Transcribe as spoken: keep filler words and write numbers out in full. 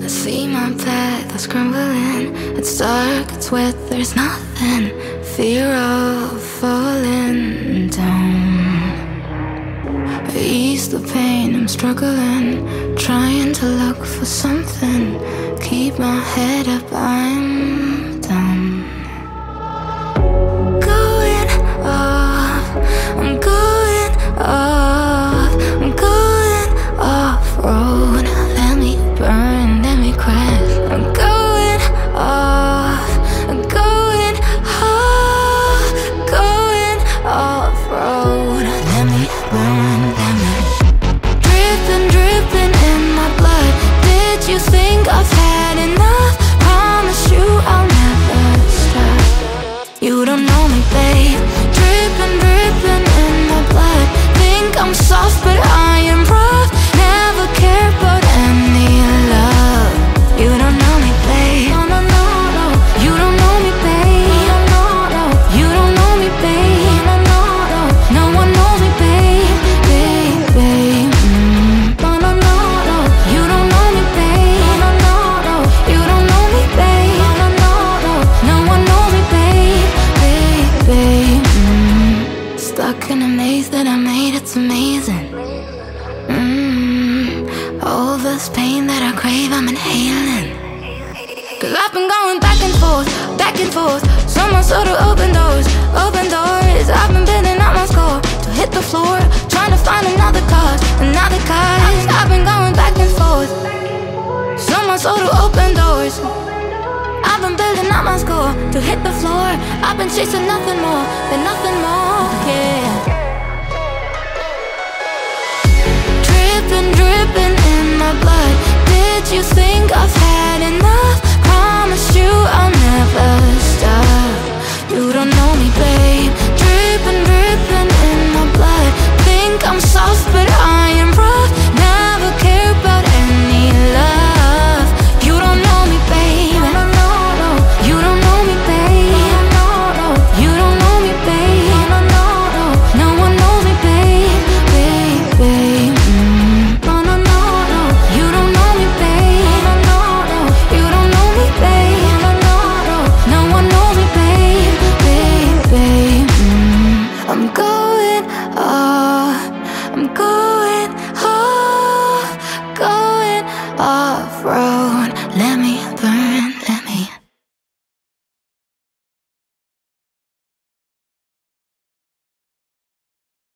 I see my path, I crumbling. It's dark, it's wet, there's nothing. Fear of falling down. Ease the pain, I'm struggling. Trying to look for something. Keep my head up, I'm done. Going off, I'm going off, I'm going off-road. Let me burn, let me crash. I'm going off, I'm going off, going off-road. Let me burn, let me dripping, dripping in my blood. Did you think I've had enough? Promise you I'll never stop. You don't know me, babe. Dripping, dripping in my blood. Think I'm soft, but I am rough. Never care about any love. You don't know me, babe. No, no, no, no. You don't know me, babe. No, no, no. You don't know me, babe. No, no, no. No one knows me, babe. Babe, babe. Mm. No, no, no, no. You don't know me, babe. No, no, no. You don't know me, babe. No, no, no, no. No one knows me, babe. Babe, babe. Mm. Stuck in a maze that I made, it's amazing. Mm. All this pain that I crave, I'm inhaling. Cause I've been going back and forth, back and forth. Someone sort of open doors, open doors. I've been building up my score to hit the floor, trying to find another cause, another cause. I've been going back and forth. Someone sort of open doors. I've been building up my score to hit the floor. I've been chasing nothing more than nothing more, yeah. Dripping, dripping in my blood.